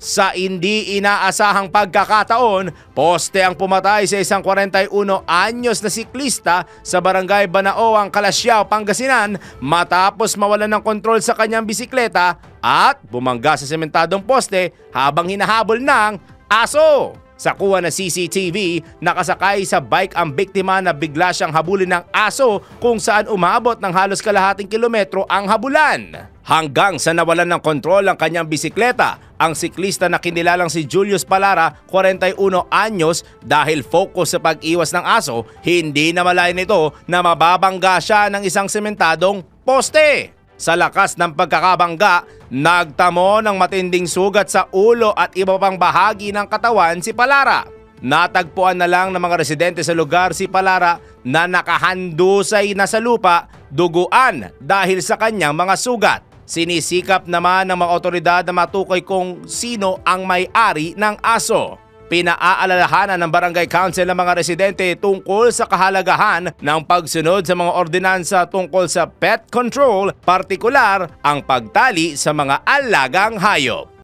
Sa hindi inaasahang pagkakataon, poste ang pumatay sa isang 41 anyos na siklista sa barangay Banaoang, Calasiao, Pangasinan matapos mawalan ng kontrol sa kanyang bisikleta at bumangga sa sementadong poste habang hinahabol ng aso. Sa kuha na CCTV, nakasakay sa bike ang biktima na bigla siyang habulin ng aso kung saan umabot ng halos kalahating kilometro ang habulan. Hanggang sa nawalan ng kontrol ang kanyang bisikleta, ang siklista na kinilalang si Julius Palara, 41 anyos, dahil focus sa pag-iwas ng aso, hindi namalayan nito na mababangga siya ng isang sementadong poste. Sa lakas ng pagkakabangga, nagtamo ng matinding sugat sa ulo at iba pang bahagi ng katawan si Palara. Natagpuan na lang ng mga residente sa lugar si Palara na nakahandusay na sa lupa, duguan dahil sa kanyang mga sugat. Sinisikap naman ng mga otoridad na matukoy kung sino ang may-ari ng aso. Pinaaalalahanan ng barangay council ng mga residente tungkol sa kahalagahan ng pagsunod sa mga ordinansa tungkol sa pet control, partikular ang pagtali sa mga alagang hayop.